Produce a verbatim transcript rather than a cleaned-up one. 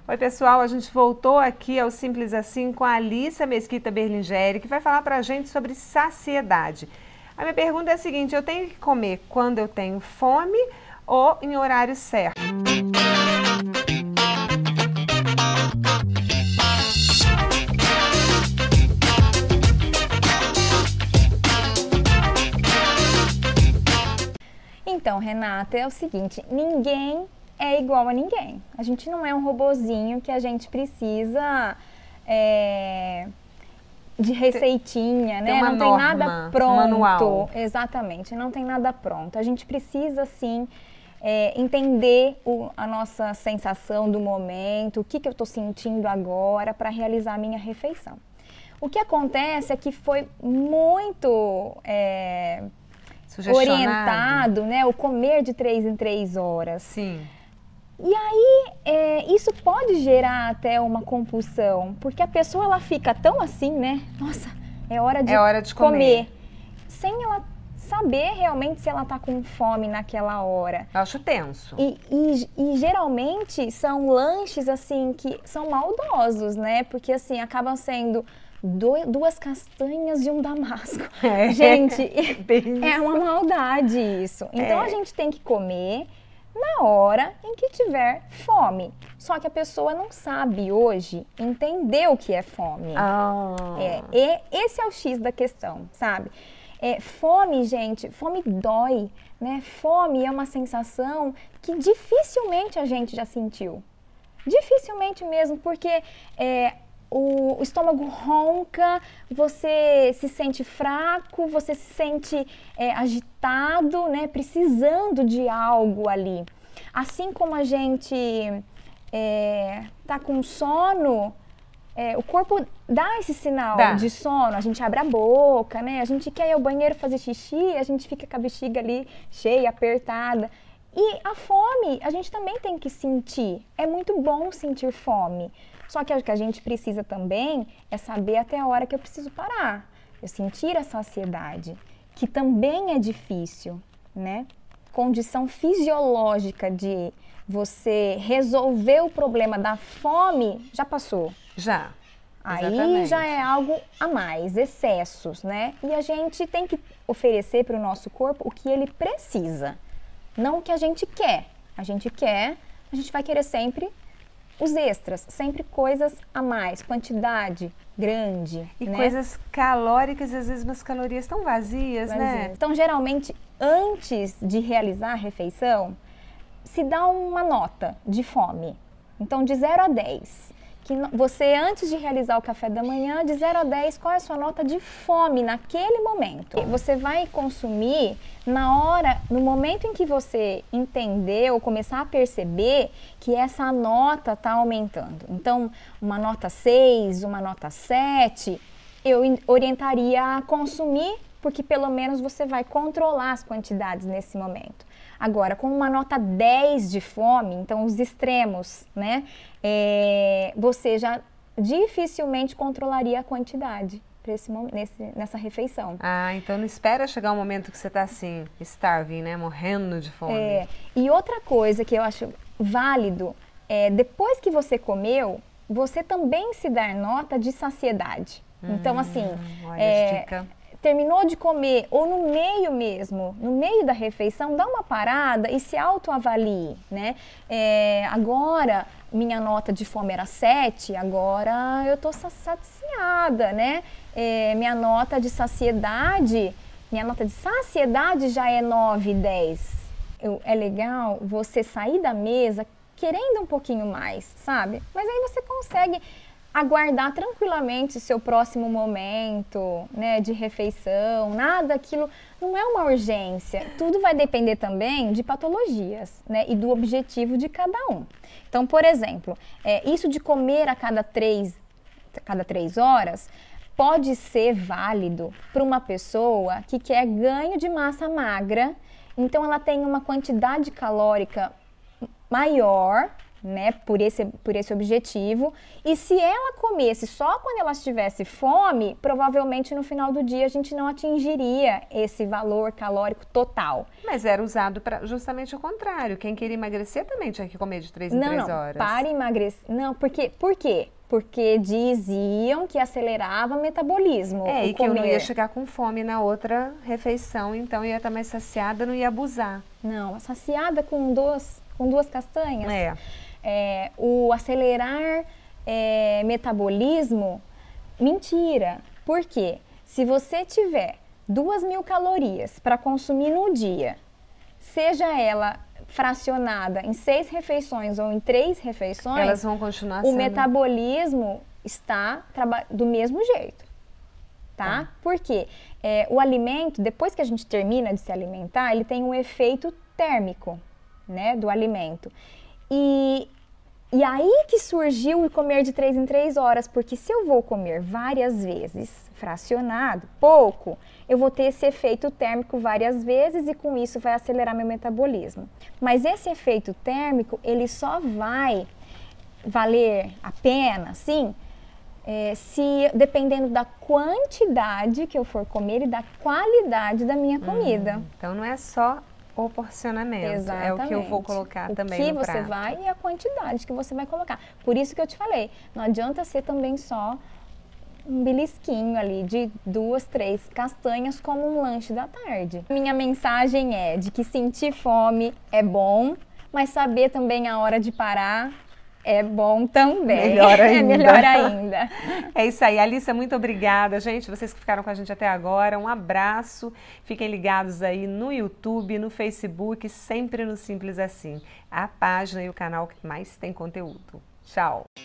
Oi, pessoal, a gente voltou aqui ao Simples Assim com a Alissa Mesquita Berlingeri, que vai falar pra gente sobre saciedade. A minha pergunta é a seguinte: eu tenho que comer quando eu tenho fome ou em horário certo? Então, Renata, é o seguinte, ninguém é igual a ninguém. A gente não é um robozinho que a gente precisa é, de receitinha, né? Tem uma não tem norma, nada pronto. manual. Exatamente, não tem nada pronto. A gente precisa, sim, é, entender o, a nossa sensação do momento, o que, que eu estou sentindo agora para realizar a minha refeição. O que acontece é que foi muito... É, orientado, né, o comer de três em três horas. Sim. E aí, é, isso pode gerar até uma compulsão, porque a pessoa ela fica tão assim, né? Nossa, é hora de, é hora de comer. comer. Sem ela saber realmente se ela tá com fome naquela hora. Eu acho tenso. E, e, e geralmente são lanches, assim, que são maldosos, né? Porque, assim, acabam sendo... Do, duas castanhas e um damasco. É. Gente, é uma maldade isso. Então é. a gente tem que comer na hora em que tiver fome. Só que a pessoa não sabe hoje entender o que é fome. Oh. É, e esse é o X da questão, sabe? É, fome, gente, fome dói, né? Fome é uma sensação que dificilmente a gente já sentiu. Dificilmente mesmo, porque... É, O estômago ronca, você se sente fraco, você se sente é, agitado, né, precisando de algo ali. Assim como a gente é, tá com sono, é, o corpo dá esse sinal dá. de sono, a gente abre a boca, né, a gente quer ir ao banheiro fazer xixi, a gente fica com a bexiga ali cheia, apertada. E a fome, a gente também tem que sentir, é muito bom sentir fome. Só que o que a gente precisa também é saber até a hora que eu preciso parar. Eu sentir a saciedade, que também é difícil, né? Condição fisiológica de você resolver o problema da fome já passou. Já. Aí Exatamente. já é algo a mais, excessos, né? E a gente tem que oferecer para o nosso corpo o que ele precisa, não o que a gente quer. A gente quer, a gente vai querer sempre os extras, sempre coisas a mais, quantidade grande. E né? coisas calóricas, às vezes umas calorias tão vazias, vazias, né? Então, geralmente, antes de realizar a refeição, se dá uma nota de fome. Então, de zero a dez. Que você, antes de realizar o café da manhã, de zero a dez, qual é a sua nota de fome naquele momento? Você vai consumir na hora, no momento em que você entender ou começar a perceber que essa nota está aumentando. Então, uma nota seis, uma nota sete, eu orientaria a consumir, porque pelo menos você vai controlar as quantidades nesse momento. Agora, com uma nota dez de fome, então os extremos, né? É, você já dificilmente controlaria a quantidade para esse, nesse, nessa refeição. Ah, então não espera chegar um momento que você está assim, starving, né? Morrendo de fome. É, e outra coisa que eu acho válido, é depois que você comeu, você também se dar nota de saciedade. Hum, então, assim... Olha, é, dica. Terminou de comer, ou no meio mesmo, no meio da refeição, dá uma parada e se autoavalie, né? É, agora, minha nota de fome era sete, agora eu tô saciada, né? É, minha nota de saciedade, minha nota de saciedade já é nove, dez. Eu, é legal você sair da mesa querendo um pouquinho mais, sabe? Mas aí você consegue... aguardar tranquilamente o seu próximo momento, né, de refeição, nada aquilo, não é uma urgência, tudo vai depender também de patologias, né, e do objetivo de cada um. Então, por exemplo, é, isso de comer a cada três, cada três horas pode ser válido para uma pessoa que quer ganho de massa magra, então ela tem uma quantidade calórica maior, né, por esse, por esse objetivo. E se ela comesse só quando ela tivesse fome, provavelmente no final do dia a gente não atingiria esse valor calórico total. Mas era usado para justamente o contrário. Quem queria emagrecer também tinha que comer de três em não, três não, horas. Para emagrecer. Não, porque, por quê? Porque diziam que acelerava o metabolismo. É, o e que eu não ia chegar com fome na outra refeição, então eu ia estar mais saciada, não ia abusar. Não, saciada com duas, com duas castanhas. É. É, o acelerar é, metabolismo, mentira. Por quê? Se você tiver duas mil calorias para consumir no dia, seja ela fracionada em seis refeições ou em três refeições, elas vão continuar o sendo... metabolismo está do mesmo jeito, tá? É. Por quê? É, o alimento, depois que a gente termina de se alimentar, ele tem um efeito térmico, né, do alimento. E, e aí que surgiu o comer de três em três horas, porque se eu vou comer várias vezes, fracionado, pouco, eu vou ter esse efeito térmico várias vezes e com isso vai acelerar meu metabolismo. Mas esse efeito térmico, ele só vai valer a pena, sim, é, se dependendo da quantidade que eu for comer e da qualidade da minha comida. Hum, então não é só o porcionamento, exatamente. É o que eu vou colocar o também que no você prato. vai e a quantidade que você vai colocar. Por isso que eu te falei, não adianta ser também só um belisquinho ali de duas, três castanhas como um lanche da tarde. Minha mensagem é de que sentir fome é bom, mas saber também a hora de parar é bom também. Melhor ainda. É melhor ainda. É isso aí. Alissa, muito obrigada, gente. Vocês que ficaram com a gente até agora, um abraço. Fiquem ligados aí no YouTube, no Facebook, sempre no Simples Assim. A página e o canal que mais tem conteúdo. Tchau.